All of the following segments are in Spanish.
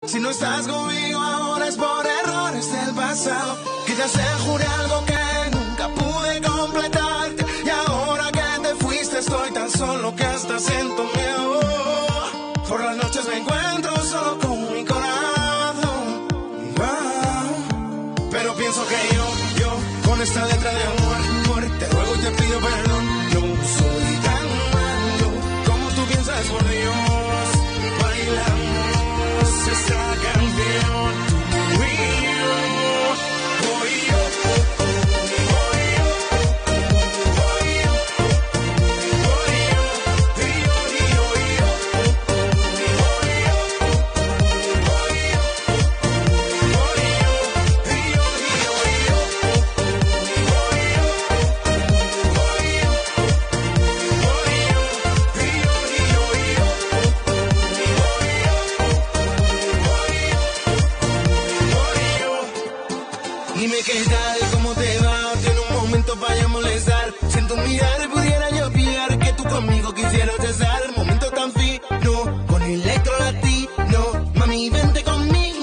Si no estás conmigo ahora es por errores del pasado. Quizás te juré algo que nunca pude completarte. Y ahora que te fuiste estoy tan solo que hasta siento miedo. Por las noches me encuentro solo con mi corazón. Pero pienso que yo, con esta letra de amor, te ruego y te pido perdón. No soy tan malo como tú piensas, por Dios. Bailamos esta canción, tú y yo. Voy yo, voy yo, voy yo, voy yo, y yo, y yo, y yo. Voy yo, voy yo, voy yo, y yo, y yo, y yo. Voy yo, voy yo, voy yo, y yo, y yo, y yo. Dime qué tal, cómo te va, tiene un momento para molestar. Siento mirar, pudiera yo pillar que tú conmigo quisieras estar. Momento tan fino, con electro latino. Mami, vente conmigo.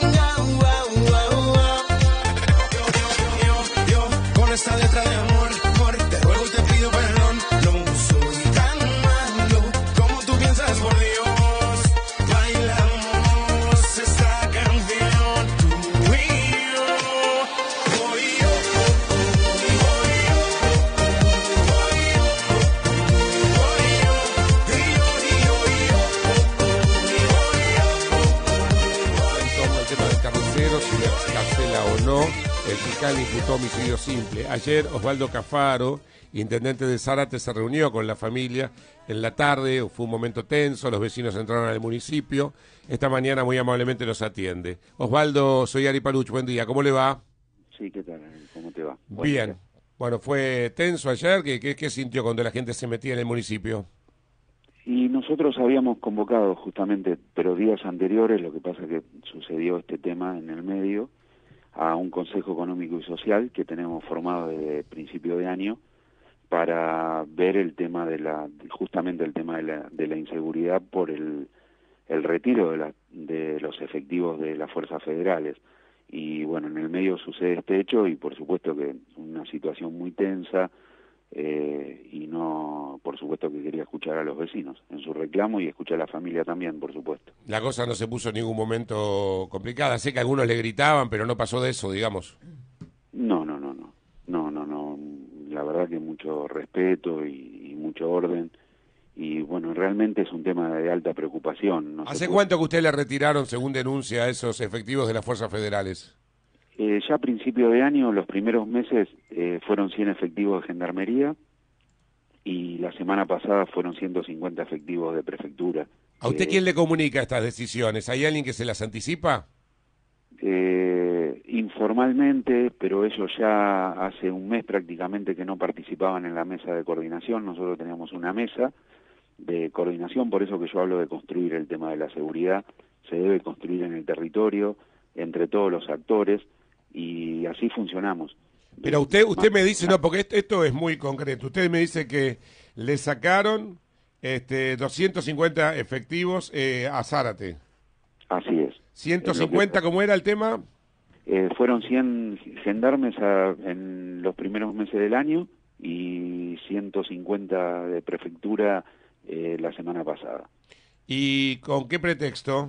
Yo, con esta letra de amor, te ruego y te pido perdón. No soy tan malo como tú piensas, por Dios. Bailamos esta canción, tú y yo. Voy yo, voy yo, voy yo, voy yo, y yo, y yo, y yo. En torno al tema del carnicero, si le excarcela o no, el fiscal imputó homicidio simple. Ayer Osvaldo Cafaro, intendente de Zárate, se reunió con la familia en la tarde, fue un momento tenso, los vecinos entraron al municipio, esta mañana muy amablemente los atiende. Osvaldo, soy Ari Paluch, buen día, ¿cómo le va? Sí, ¿qué tal? ¿Cómo te va? Bien. Bueno, fue tenso ayer, ¿qué sintió cuando la gente se metía en el municipio? Y nosotros habíamos convocado justamente, pero días anteriores, lo que pasa que sucedió este tema en el medio, a un Consejo Económico y Social que tenemos formado desde principio de año para ver el tema justamente el tema de la inseguridad por el retiro de los efectivos de las fuerzas federales. Y bueno, en el medio sucede este hecho y por supuesto que una situación muy tensa, y no, por supuesto que quería escuchar a los vecinos en su reclamo y escuchar a la familia también, por supuesto. La cosa no se puso en ningún momento complicada, sé que algunos le gritaban, pero no pasó de eso, digamos. No, la verdad que mucho respeto y mucho orden, y bueno, realmente es un tema de alta preocupación. ¿Hace cuánto que usted le retiraron, según denuncia, a esos efectivos de las fuerzas federales? Ya a principio de año, los primeros meses, fueron 100 efectivos de Gendarmería y la semana pasada fueron 150 efectivos de Prefectura. ¿A usted quién le comunica estas decisiones? ¿Hay alguien que se las anticipa? Informalmente, pero ellos ya hace un mes prácticamente que no participaban en la mesa de coordinación. Nosotros teníamos una mesa de coordinación, por eso que yo hablo de construir el tema de la seguridad. Se debe construir en el territorio, entre todos los actores, y así funcionamos. Pero usted me dice, no, porque esto es muy concreto. Usted me dice que le sacaron 250 efectivos a Zárate. Así es. ¿150 cómo era el tema? Fueron 100 gendarmes en los primeros meses del año y 150 de prefectura la semana pasada. ¿Y con qué pretexto?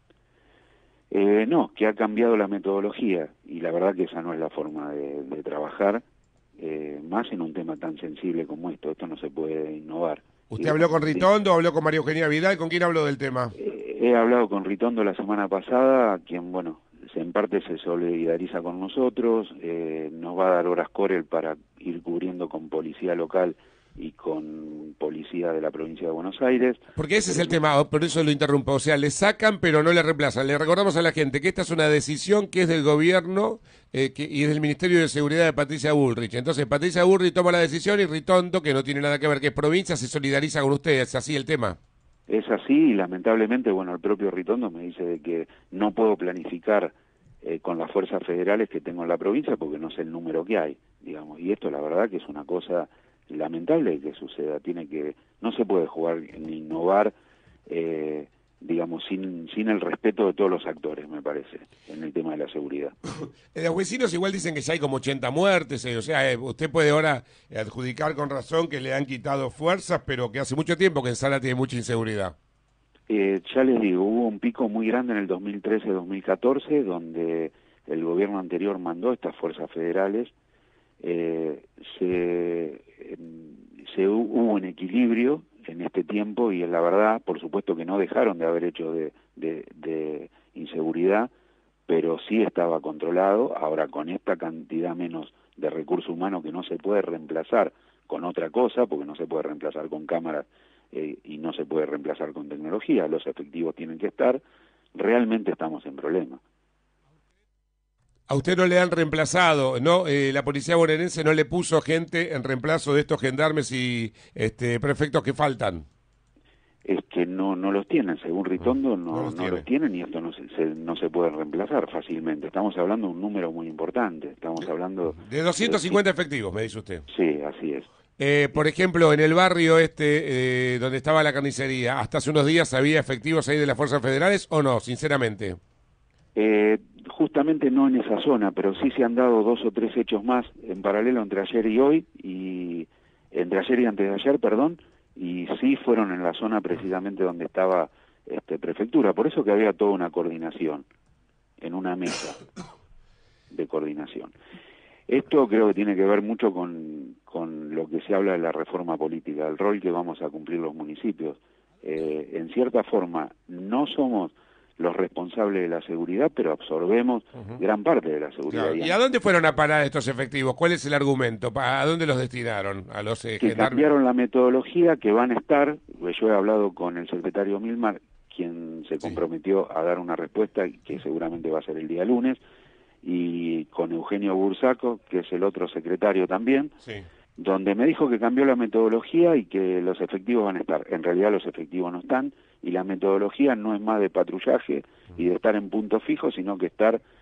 No, que ha cambiado la metodología y la verdad que esa no es la forma de trabajar, más en un tema tan sensible como esto. Esto no se puede innovar. ¿Usted habló con Ritondo, habló con María Eugenia Vidal? ¿Con quién habló del tema? He hablado con Ritondo la semana pasada, quien, bueno, en parte se solidariza con nosotros, nos va a dar horas Corel para ir cubriendo con policía local y con policía de la provincia de Buenos Aires. Porque ese es el tema, por eso lo interrumpo. O sea, le sacan pero no le reemplazan. Le recordamos a la gente que esta es una decisión que es del gobierno y es del Ministerio de Seguridad de Patricia Bullrich. Entonces Patricia Bullrich toma la decisión y Ritondo, que no tiene nada que ver, que es provincia, se solidariza con ustedes. ¿Es así el tema? Es así y lamentablemente, bueno, el propio Ritondo me dice de que no puedo planificar con las fuerzas federales que tengo en la provincia porque no sé el número que hay, digamos. Y esto la verdad que es una cosa lamentable que suceda. No se puede jugar ni innovar digamos, sin el respeto de todos los actores, me parece, en el tema de la seguridad. Los vecinos igual dicen que ya hay como 80 muertes, o sea, usted puede ahora adjudicar con razón que le han quitado fuerzas, pero que hace mucho tiempo que en Zárate hay mucha inseguridad. Ya les digo, hubo un pico muy grande en el 2013-2014, donde el gobierno anterior mandó estas fuerzas federales, hubo un equilibrio en este tiempo y la verdad, por supuesto que no dejaron de haber hecho de inseguridad, pero sí estaba controlado. Ahora, con esta cantidad menos de recurso humano que no se puede reemplazar con otra cosa, porque no se puede reemplazar con cámaras y no se puede reemplazar con tecnología, los efectivos tienen que estar, realmente estamos en problemas. A usted no le han reemplazado, ¿no? La policía bonaerense no le puso gente en reemplazo de estos gendarmes y prefectos que faltan. Es que no los tienen, según Ritondo no los tienen y esto no se puede reemplazar fácilmente. Estamos hablando de un número muy importante, estamos hablando... De 250 efectivos, me dice usted. Sí, así es. Por ejemplo, en el barrio donde estaba la carnicería, ¿hasta hace unos días había efectivos ahí de las fuerzas federales o no, sinceramente? Justamente no en esa zona, pero sí se han dado 2 o 3 hechos más en paralelo entre ayer y hoy, y entre ayer y antes de ayer, perdón, y sí fueron en la zona precisamente donde estaba prefectura, por eso que había toda una coordinación, en una mesa de coordinación. Esto creo que tiene que ver mucho con lo que se habla de la reforma política, el rol que vamos a cumplir los municipios. En cierta forma, no somos los responsables de la seguridad, pero absorbemos gran parte de la seguridad. Claro. ¿Y a dónde fueron a parar estos efectivos? ¿Cuál es el argumento? ¿A dónde los destinaron? ¿A los que cambiaron la metodología, que van a estar? Yo he hablado con el secretario Milmar, quien se comprometió a dar una respuesta, que seguramente va a ser el día lunes, y con Eugenio Bursaco, que es el otro secretario también, donde me dijo que cambió la metodología y que los efectivos van a estar. En realidad los efectivos no están, y la metodología no es más de patrullaje y de estar en punto fijo, sino que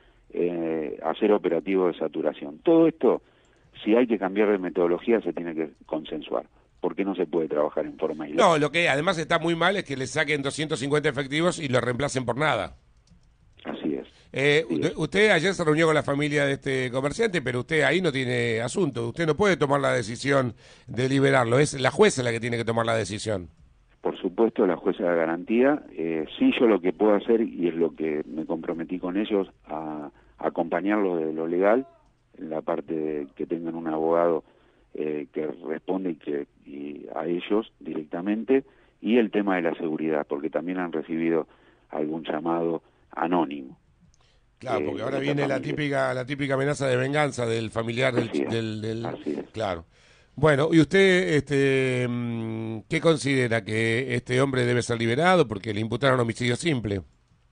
hacer operativo de saturación. Todo esto, si hay que cambiar de metodología, se tiene que consensuar, porque no se puede trabajar en forma aislada. No, lo que además está muy mal es que le saquen 250 efectivos y lo reemplacen por nada. Así es. Usted ayer se reunió con la familia de este comerciante, pero usted ahí no tiene asunto. Usted no puede tomar la decisión de liberarlo. Es la jueza la que tiene que tomar la decisión. Por supuesto, la jueza de garantía. Sí, yo lo que puedo hacer, y es lo que me comprometí con ellos, a acompañarlos de lo legal, en la parte de que tengan un abogado que responde y a ellos directamente, y el tema de la seguridad, porque también han recibido algún llamado anónimo. Claro, porque ahora viene la típica amenaza de venganza del familiar Así es. Claro. Bueno, ¿y usted qué considera? ¿Que este hombre debe ser liberado porque le imputaron homicidio simple?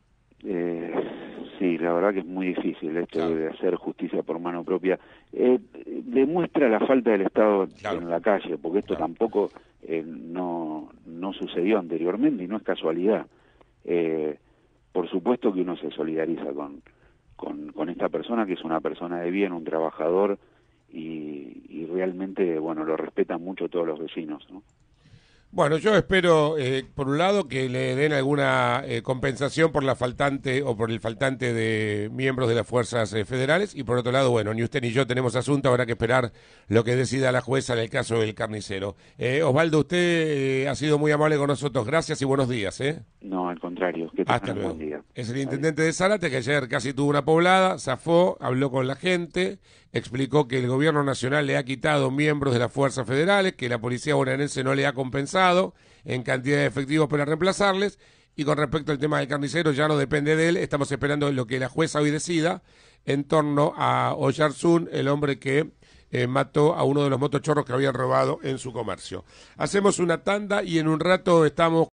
Sí, la verdad que es muy difícil esto de hacer justicia por mano propia. Demuestra la falta del Estado en la calle, porque esto tampoco no sucedió anteriormente y no es casualidad. Por supuesto que uno se solidariza con esta persona, que es una persona de bien, un trabajador, y realmente, bueno, lo respetan mucho todos los vecinos, ¿no? Bueno, yo espero, por un lado, que le den alguna compensación por la faltante o por el faltante de miembros de las fuerzas federales, y por otro lado, bueno, ni usted ni yo tenemos asunto, habrá que esperar lo que decida la jueza en el caso del carnicero. Osvaldo, usted ha sido muy amable con nosotros, gracias y buenos días. No, al contrario, que hasta luego. Buen día. Es el intendente de Zárate, que ayer casi tuvo una poblada, zafó, habló con la gente, explicó que el gobierno nacional le ha quitado miembros de las fuerzas federales, que la policía bonaerense no le ha compensado en cantidad de efectivos para reemplazarles, y con respecto al tema del carnicero ya no depende de él, estamos esperando lo que la jueza hoy decida en torno a Oyarzún, el hombre que mató a uno de los motochorros que habían robado en su comercio. Hacemos una tanda y en un rato estamos